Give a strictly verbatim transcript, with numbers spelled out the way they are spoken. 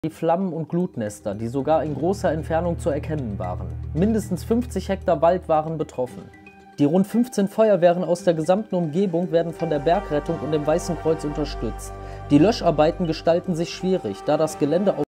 Die Flammen- und Glutnester, die sogar in großer Entfernung zu erkennen waren. Mindestens fünfzig Hektar Wald waren betroffen. Die rund fünfzehn Feuerwehren aus der gesamten Umgebung werden von der Bergrettung und dem Weißen Kreuz unterstützt. Die Löscharbeiten gestalten sich schwierig, da das Gelände